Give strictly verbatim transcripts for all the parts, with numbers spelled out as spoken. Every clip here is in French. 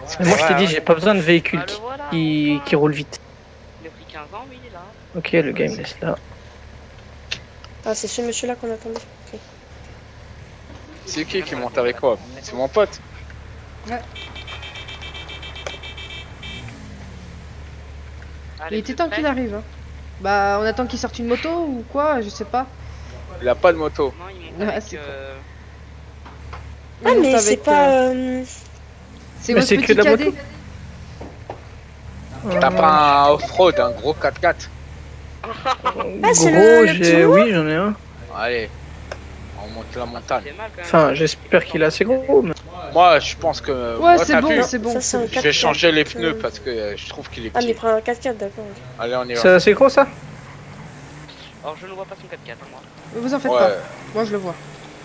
Mais moi je t'ai dit, ouais. j'ai pas besoin de véhicules Ah, le qui, voilà, qui, enfin. qui roulent vite. Il a pris quinze ans, oui, il est là. Ok, le game laisse là. Ah, c'est ce monsieur-là qu'on attendait. Ok. C'est qui qui monte avec moi? C'est mon pote. Ouais. Allez, Il était vous temps êtes qu'il prêts? arrive. Hein. Bah, on attend qu'il sorte une moto ou quoi, je sais pas. Il a pas de moto. Non, il monte Ah, avec... c'est Euh... Ah, Il mais monte c'est avec, pas. euh, euh, C'est Mais votre c'est que petit la cadet. moto. T'as pas un off-road, un gros quatre quatre? Ah, c'est Gros, le- le petit j'ai... rouleau Oui, j'en ai un. Allez, on monte la Ça montagne. fait mal quand même. Enfin, j'espère qu'il est assez gros. Mais... Moi, je pense que. Ouais, moi, c'est t'as bon, vu, c'est bon. Ça, c'est un je vais quatre-quatre. changer les pneus parce que euh, je trouve qu'il est Ah, mais il petit. prend un quatre quatre, d'accord. Allez, on y C'est va. assez gros ça? Alors, je ne vois pas son quatre quatre, hein, moi. Ne vous en faites Ouais. pas. Moi, je le vois.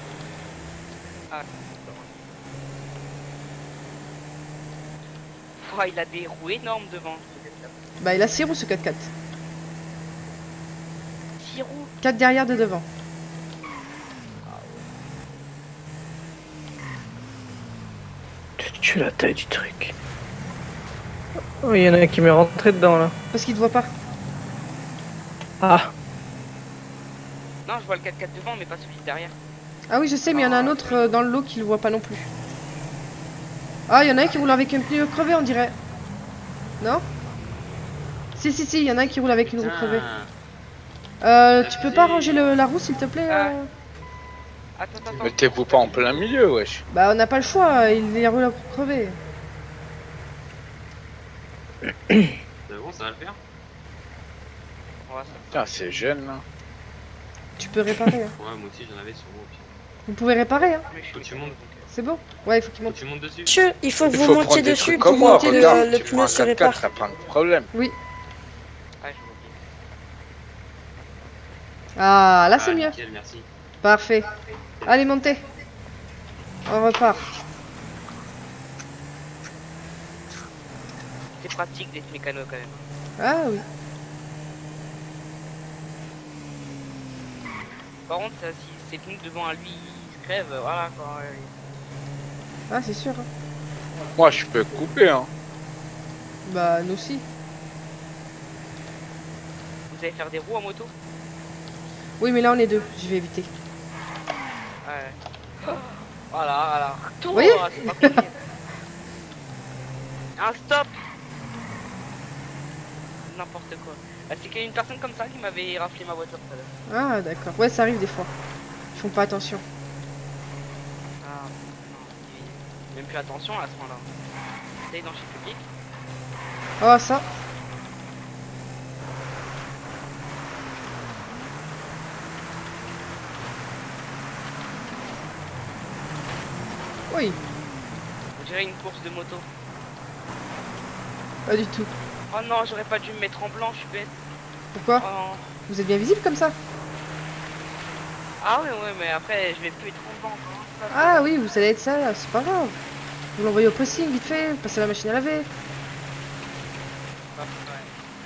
Oh, il a des roues énormes devant. Bah, il a six roues ce quatre quatre. six roues. quatre derrière, de devant. Tu tues la taille du truc. Oh, il y en a un qui m'est rentré dedans là. Parce qu'il te voit pas. Ah, Non, je vois le quatre quatre devant, mais pas celui de derrière. Ah oui, je sais, mais il y en a un autre euh, dans le lot qui le voit pas non plus. Ah, il y en a un qui roule avec un pneu crevé, on dirait. Non? Si, si, si, il y en a un qui roule avec une roue crevée. Euh, tu peux pas ranger le- la roue, s'il te plaît Ah. euh Attends, attends, attends. Mettez-vous pas en plein milieu, wesh. Bah, on n'a pas le choix, il y a roule la roue crevée. C'est bon, ça va le faire? On va ça. Putain, c'est jeune là. Tu peux réparer, hein. Ouais, moi aussi j'en avais sur moi au pire. Vous pouvez réparer, hein. Mais je Faut que suis tu montes. C'est bon? Ouais, il faut qu'il Faut monte. que tu montes dessus. Monsieur, il faut que Il vous faut montiez prendre des dessus trucs pour comme moi, monter le, regarde. le Tu prends pneu un se quatre quatre, répare. t'as pas de problème. Ouais, je vois bien. Ah, là, c'est Ah, mieux. nickel, merci. Parfait. Allez, montez. On repart. C'est pratique d'être mécano quand même. Ah oui. Par contre, ça, si ses pneus devant à lui ils se crèvent, voilà quoi. ouais. Ah, c'est sûr. Hein. Moi, je peux couper, hein. Bah, nous aussi. Vous allez faire des roues en moto? Oui, mais là, on est deux. Je vais éviter. Ouais. Voilà, voilà. Retour, voyez c'est pas compliqué. Un stop. N'importe quoi. Ah, c'est qu'il y a une personne comme ça qui m'avait raflé ma voiture tout à l'heure. Ah, d'accord. Ouais, ça arrive des fois. Ils font pas attention. Ah, non. Même plus attention à ce moment-là. T'es dans chez public. Oh, ça. Oui, On dirait une course de moto. pas du tout. Oh non, j'aurais pas dû me mettre en blanc, je suis bête. Pourquoi? Oh non. Vous êtes bien visible comme ça? Ah ouais, ouais, mais après, je vais plus être en blanc. hein. Ça, Ah oui, vous allez être ça, c'est pas grave. Vous l'envoyez au pressing, vite fait, passez la machine à laver. ça, ouais.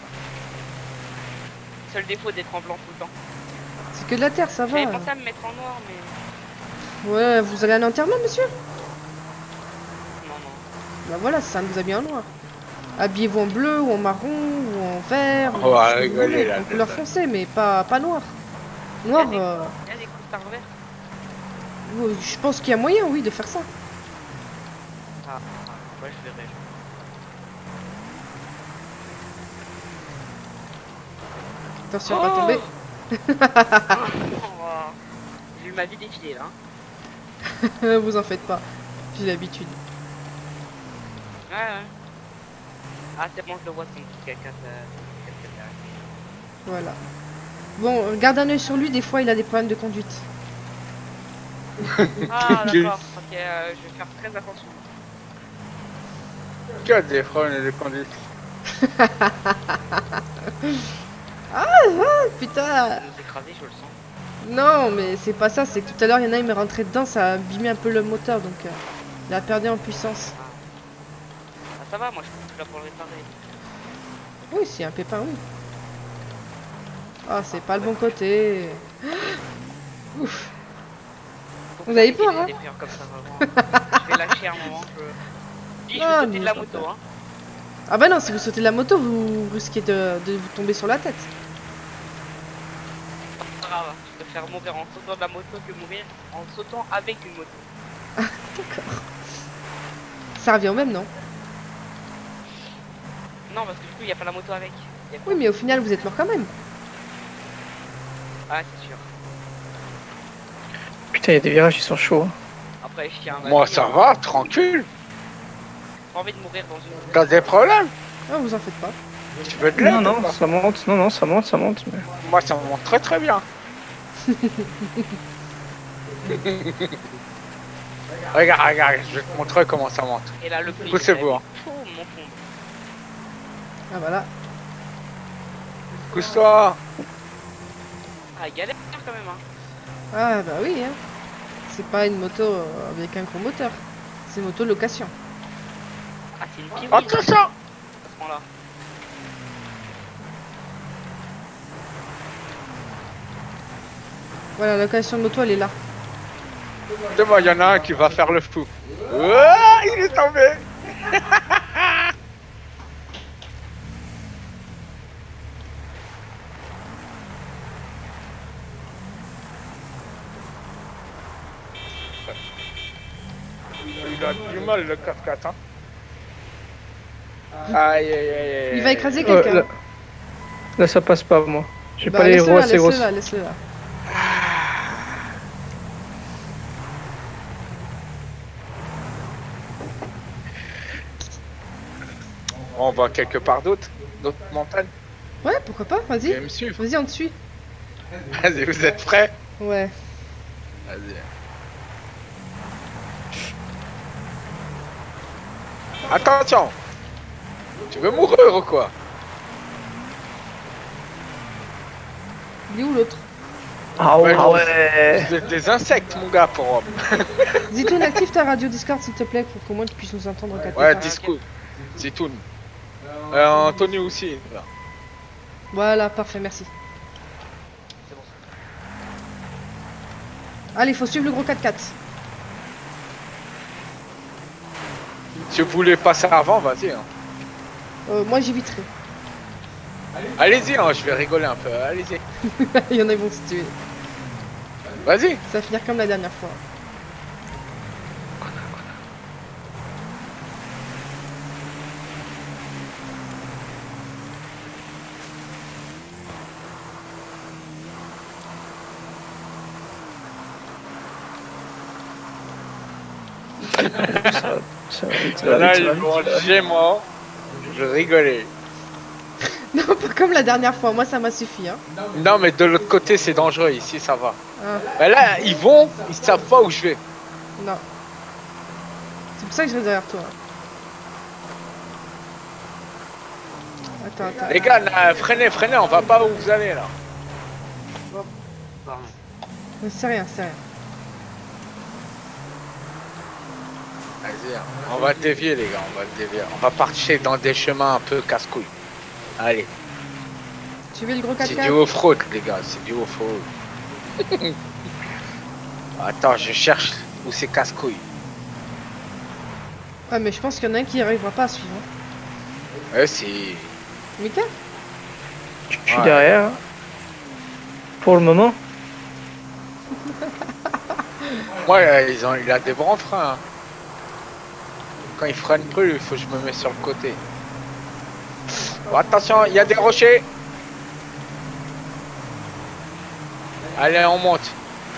Seul défaut d'être en blanc tout le temps. C'est que de la terre, ça va. J'avais pensé à me mettre en noir, mais Ouais, vous allez à un enterrement, monsieur? non, non. Bah voilà, ça nous a mis en noir. Habillez-vous en bleu, ou en marron, ou en vert, On ou va ce que vous rigoler, voulez, là, en couleur de- foncée, mais pas, pas noir. Noir, Il y a des- euh, Il y a des costards verts. oui, je pense qu'il y a moyen, oui, de faire ça. Ah, ouais, je verrai. Attention à pas tomber. Oh, j'ai eu ma vie défilée là. hein. Vous en faites pas, j'ai l'habitude. Ouais, ouais. Ah, c'est bon, je le vois, c'est une petite cacasse. Euh, cacasse derrière. Voilà. Bon, garde un œil sur lui, des fois il a des problèmes de conduite. Ah, d'accord. Ok, euh, je vais faire très attention. Qui a des problèmes de conduite? Putain! Nous écraser, je le sens. Non, mais c'est pas ça, c'est que tout à l'heure il y en a, il m'est rentré dedans, ça a abîmé un peu le moteur, donc euh, il a perdu en puissance. Ah, ça va, moi je suis là pour le réparer. Oui, c'est un pépin, oui. Ah, c'est pas le bon côté. Ouf. Faut Vous que avez j'arrête peur, des- hein? des frères comme ça, vraiment. Je vais lâcher un moment. Je... dis, je Ah, vais sauter de la non, moto, hein. Ah bah non, si vous sautez de la moto, vous risquez de, de vous tomber sur la tête. Pas grave, je préfère mourir en sautant de la moto que mourir en sautant avec une moto. D'accord. Ça revient au même, non? Non, parce que du coup, il n'y a pas la moto avec. Y a pas- Oui, mais au final, vous êtes mort quand même. Ah, c'est sûr. Putain, il y a des virages, ils sont chauds. hein. Après, je tiens à Moi, ça va, tranquille. J'ai pas envie de mourir dans une. T'as des problèmes? Ah, vous en faites pas. Tu veux de l'aide? Non, non, ça monte, non, non, ça monte, ça monte. Mais... Moi, ça monte très très bien. Regarde, regarde, je vais te montrer comment ça monte. Et là, le prix. Poussez-vous, hein. Oh, mon fond. Ah, voilà. Pousse-toi. Ah, galère quand même, hein. Ah, bah oui, hein. C'est pas une moto euh, avec un gros moteur. C'est une moto location. Ah, c'est une kiwi. Attention. À ce moment-là. Voilà, la location de moto, elle est là. C'est moi, il y en a un qui va faire le fou. Ouah, il est tombé. Il a du mal le quatre quatre, hein. Aïe aïe aïe aïe. Il va écraser Ouais, quelqu'un. là... là, ça passe pas, moi. J'ai Bah, pas les laisse-le roues là, assez laisse-le grosses. là, laisse-le là. On va quelque part d'autre, d'autres montagnes. Ouais, pourquoi pas, Vous vas-y. allez me suivre. Vas-y, on te suit. Vas-y, vous êtes prêts? Ouais. Vas-y. Attention! Tu veux mourir ou quoi? Il est où l'autre? Ah ouais, Ouais, ah ouais. Vous êtes des insectes, mon gars, pour homme. Zitoun, active ta radio Discord s'il te plaît pour qu'au moins tu puisses nous entendre quatre Ouais, fois. discours. C'est tout. Euh, Anthony aussi. Là. Voilà, parfait, merci. Allez, faut suivre le gros quatre-quatre. Si vous voulez passer avant, vas-y. Hein. Euh, moi j'éviterai. Allez-y, hein, je vais rigoler un peu. Allez-y. Il y en a qui vont se tuer. Vas-y. Ça va finir comme la dernière fois. Ça, ça va vite, ça va Là, vite, ça ils va vite. vont chez moi. Je rigolais. Non, pas comme la dernière fois, moi ça m'a suffi. Hein. Non, mais de l'autre côté, c'est dangereux. Ici, ça va. Ah, Mais là, ils vont, ils savent pas où je vais. non. C'est pour ça que je reste derrière toi. Attends, attends. Les gars, là, freinez, freinez, on va pas où vous allez là. Pardon. C'est rien, c'est rien. Vas-y, hein. On va dévier, les gars, on va dévier. On va partir dans des chemins un peu casse-couilles. Allez, Tu veux le gros c'est du quatre-quatre? off-road, les gars, c'est du off-road. Attends, je cherche où c'est casse-couilles. Ouais, mais je pense qu'il y en a un qui arrivera pas à suivre. Hein. Ouais, c'est. Mika? Je suis Ouais. derrière. Pour le moment. Ouais, ils ont, il a des bons freins. hein. Quand il freine plus, il faut que je me mette sur le côté. Bon, attention, il y a des rochers. Allez, on monte.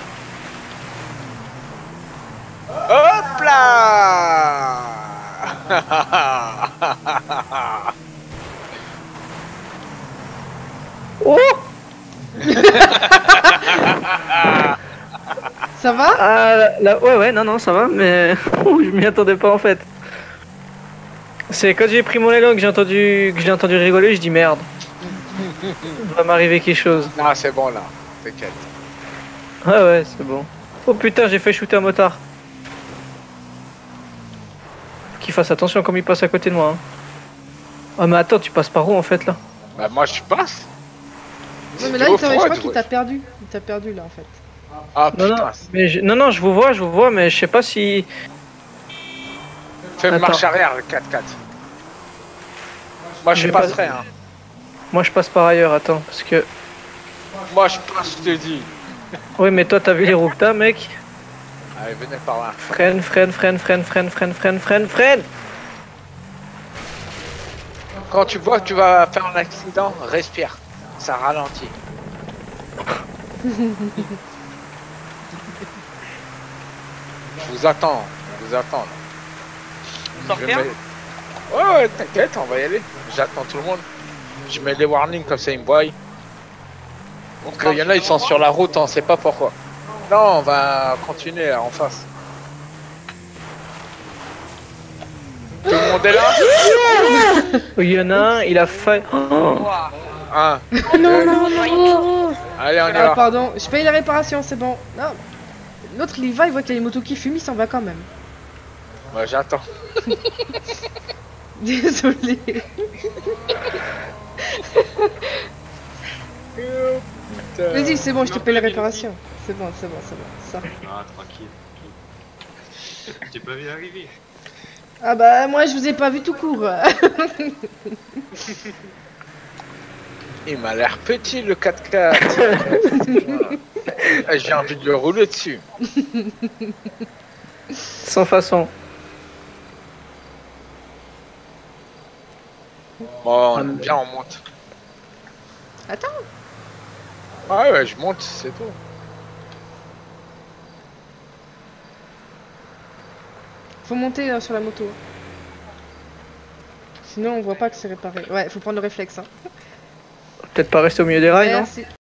Hop là. Oh Ça va? Ah, là, là- ouais, ouais, non, non, ça va, mais Ouh, je m'y attendais pas en fait. C'est quand j'ai pris mon élan que j'ai entendu, que j'ai entendu rigoler, je dis merde. Il va m'arriver quelque chose. Non, c'est bon là. T'inquiète. Ouais, ouais, c'est bon. Oh putain, j'ai fait shooter un motard. Faut qu'il fasse attention comme il passe à côté de moi. Hein. Ah, mais attends, tu passes par où en fait là? Bah, moi je passe. Non, mais C'est là, du il t'a- je off-road, crois qu'il ouais. t'a perdu. Il t'a perdu là en fait. Ah Non, putain. non, mais je... non, non, je vous vois, je vous vois, mais je sais pas si. Fais une Attends. marche arrière, le quatre quatre. Moi, je J'ai pas- passerai, hein. Moi je passe par ailleurs, attends, parce que... Moi, je passe, je te dis. Oui mais toi t'as vu les roues que t'as mec. Allez, venez par là. Freine, freine, freine, freine, freine, freine, freine, freine, freine. Quand tu vois que tu vas faire un accident, respire. Ça ralentit. Je vous attends, je vous attends. Sans Je faire mets- Ouais, ouais, t'inquiète, on va y aller. J'attends tout le monde. Je mets les warnings comme ça, ils me voient. Donc, il y en a, ils sont sur la route, on sait pas pourquoi. Non, on va continuer en face. Tout le monde est là? Il y en a un, il a failli... Oh. Ouah. Un. Oh non, non, non. Allez, on y Ah, va. pardon, je paye la réparation, c'est bon. Non. L'autre, il y va, il voit qu'il y a les motos qui fument, il s'en va quand même. Ouais, j'attends. Désolé. Vas-y, c'est bon, je te paye la réparation. C'est bon, c'est bon, c'est bon. Ça. Ah, tranquille. tranquille. J'ai pas vu arriver. Ah bah, moi, je vous ai pas vu tout court. Il m'a l'air petit le quatre quatre. Ah, j'ai envie de le rouler dessus. Sans façon. Bon, on bien, on monte. Attends. Ouais, ouais, je monte, c'est tout. Faut monter euh, sur la moto. Sinon, on voit pas que c'est réparé. Ouais, faut prendre le réflexe. Hein. Peut-être pas rester au milieu des rails, non? Merci.